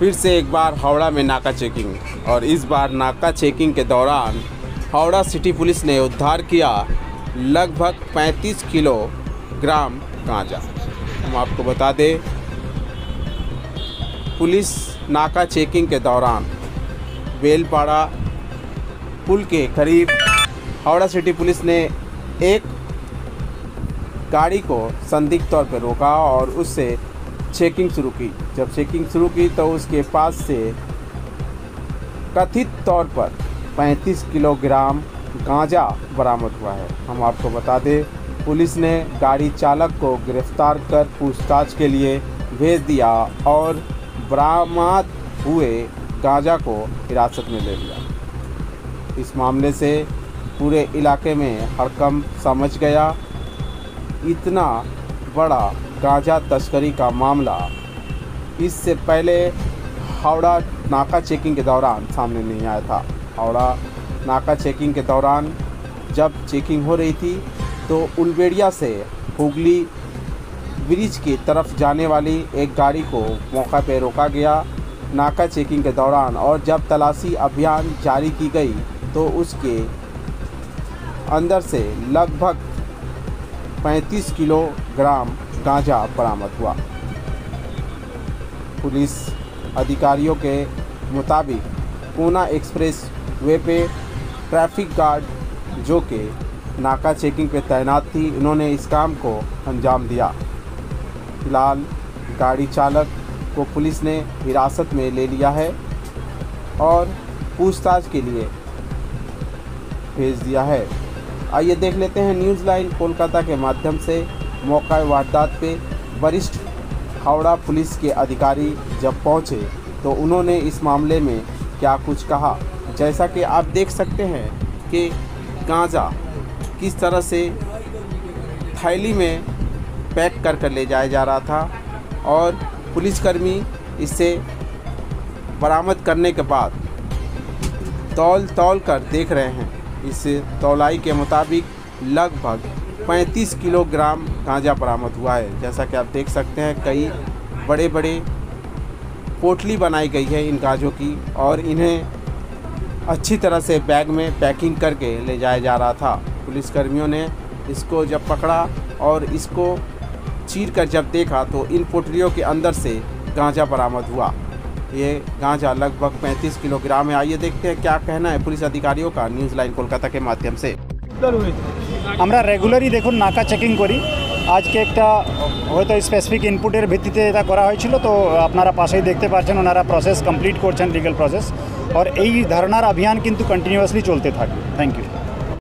फिर से एक बार हावड़ा में नाका चेकिंग, और इस बार नाका चेकिंग के दौरान हावड़ा सिटी पुलिस ने उद्धार किया लगभग 35 किलोग्राम गांजा। हम आपको बता दें, पुलिस नाका चेकिंग के दौरान बेलपाड़ा पुल के करीब हावड़ा सिटी पुलिस ने एक गाड़ी को संदिग्ध तौर पर रोका और उससे चेकिंग शुरू की। जब चेकिंग शुरू की तो उसके पास से कथित तौर पर 35 किलोग्राम गांजा बरामद हुआ है। हम आपको बता दें, पुलिस ने गाड़ी चालक को गिरफ्तार कर पूछताछ के लिए भेज दिया और बरामद हुए गांजा को हिरासत में ले लिया। इस मामले से पूरे इलाके में हड़कंप समझ गया। इतना बड़ा गांजा तस्करी का मामला इससे पहले हावड़ा नाका चेकिंग के दौरान सामने नहीं आया था। हावड़ा नाका चेकिंग के दौरान जब चेकिंग हो रही थी तो उलबेड़िया से हुगली ब्रिज की तरफ जाने वाली एक गाड़ी को मौका पर रोका गया नाका चेकिंग के दौरान, और जब तलाशी अभियान जारी की गई तो उसके अंदर से लगभग 35 किलोग्राम गांजा बरामद हुआ। पुलिस अधिकारियों के मुताबिक पूना एक्सप्रेस वे पे ट्रैफिक गार्ड जो कि नाका चेकिंग पे तैनात थी, उन्होंने इस काम को अंजाम दिया। फिलहाल गाड़ी चालक को पुलिस ने हिरासत में ले लिया है और पूछताछ के लिए भेज दिया है। आइए देख लेते हैं न्यूज़ लाइन कोलकाता के माध्यम से मौका वारदात पे वरिष्ठ हावड़ा पुलिस के अधिकारी जब पहुंचे तो उन्होंने इस मामले में क्या कुछ कहा। जैसा कि आप देख सकते हैं कि गांजा किस तरह से थैली में पैक कर ले जाया जा रहा था और पुलिसकर्मी इसे बरामद करने के बाद तौल कर देख रहे हैं। इस तौलाई के मुताबिक लगभग 35 किलोग्राम गांजा बरामद हुआ है। जैसा कि आप देख सकते हैं, कई बड़े बड़े पोटली बनाई गई है इन गांजों की और इन्हें अच्छी तरह से बैग में पैकिंग करके ले जाया जा रहा था। पुलिसकर्मियों ने इसको जब पकड़ा और इसको चीर कर जब देखा तो इन पोटलियों के अंदर से गांजा बरामद हुआ। ये गांजा लगभग 35 किलोग्राम है। आइए देखते हैं क्या कहना है पुलिस अधिकारियों का न्यूज़ लाइन कोलकाता के माध्यम से। আমরা রেগুলারই দেখুন নাকা চেকিং করি। আজকে একটা হয়তো স্পেসিফিক ইনপুটের ভিত্তিতে এটা করা হয়েছিল, তো আপনারা পাশেই দেখতে পাচ্ছেন ওনারা প্রসেস কমপ্লিট করছেন, লিগ্যাল প্রসেস, আর এই ধারণার অভিযান কিন্তু কন্টিনিউয়াসলি চলতে থাকে। Thank you.